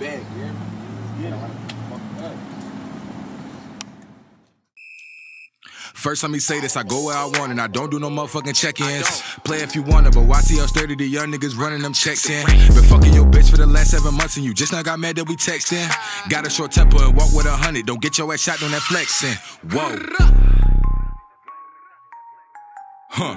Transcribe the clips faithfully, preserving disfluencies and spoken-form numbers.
bag, you hear me? Yeah. First, let me say this, I go where I want and I don't do no motherfucking check-ins. Play if you wanna, but Y T L thirty, the young niggas running them checks in. Been fucking your bitch for the last seven months and you just now got mad that we texting. Got a short temper and walk with a hundred, don't get your ass shot on that flexing. Whoa. Huh.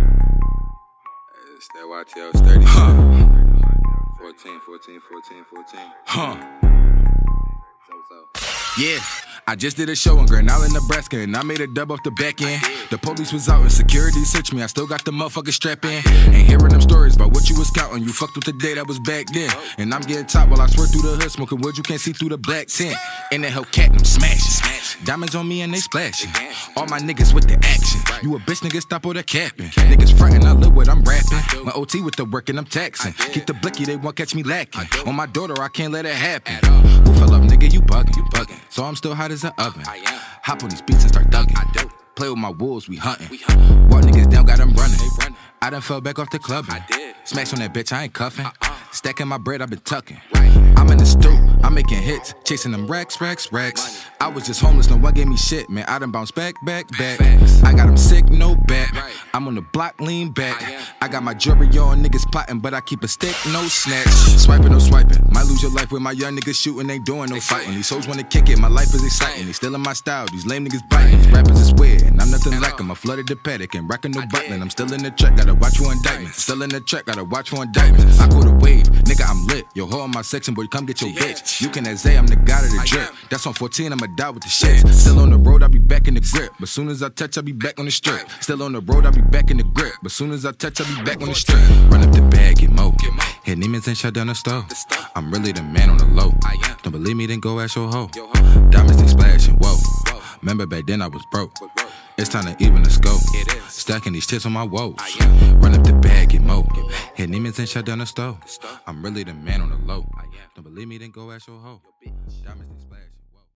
It's that Y T L thirty. Huh. fourteen, fourteen, fourteen, fourteen. Huh. So, so. Yeah, I just did a show in Grand Island, Nebraska, and I made a dub off the back end. The police was out and security searched me, I still got the motherfucker strap in. Ain't hearing them stories about what you was counting, you fucked with the day that was back then. And I'm getting top while I swear through the hood, smoking wood you can't see through the black tent. And that Hellcat, them smashing. Diamonds on me and they splashing. All my niggas with the action. You a bitch, nigga, stop all the capping. Niggas frontin', I look what I'm rapping. My O T with the work and I'm taxing. Keep the blicky, they won't catch me lacking. On my daughter, I can't let it happen. Who fell up, nigga, you bugging, you bugging. So I'm still hot as an oven. Hop on these beats and start thugging. Play with my wolves, we hunting. Walk niggas down, got them running. I done fell back off the club. Smash on that bitch, I ain't cuffing. Stacking my bread, I been tucking. I'm in the stoop, I'm making hits, chasing them racks, racks, racks. I was just homeless, no one gave me shit, man. I done bounced back, back, back. I got them sick, no bat. I'm on the block, lean back. I got my jury on, niggas plotting, but I keep a stick, no snatch. Swiping, no swiping. Might lose your life with my young niggas shooting, ain't doing no fighting. These hoes wanna kick it, my life is exciting. They stealing my style, these lame niggas biting. These rappers is weird, and I'm nothing like them. I flooded the paddock and rockin' no button. I'm still in the track, gotta watch for indictments. Still in the track, gotta watch for indictments. I caught a wave, nigga, I'm lit. Yo, ho in my section, boy, come get your bitch. You can ask Zay, I'm the god of the drip. That's on fourteen, I'ma die with the shit. Still on the road, I'll be back in the grip. But soon as I touch, I'll be back on the strip. Still on the road, I'll be back in the grip. But soon as I touch, I'll be back on the strip. Run up the bag, get mo. Hit demons and shut down the stove. I'm really the man on the low. Don't believe me, then go ask your hoe. Diamonds, they splashing, whoa. Remember back then I was broke. It's time to even the scope. Stacking these chips on my woes. Run up the bag, get mo. Hit demons and shut down the stove. I'm really the man on the low. Don't believe me, then go ask your hoe. Diamonds, they splashing.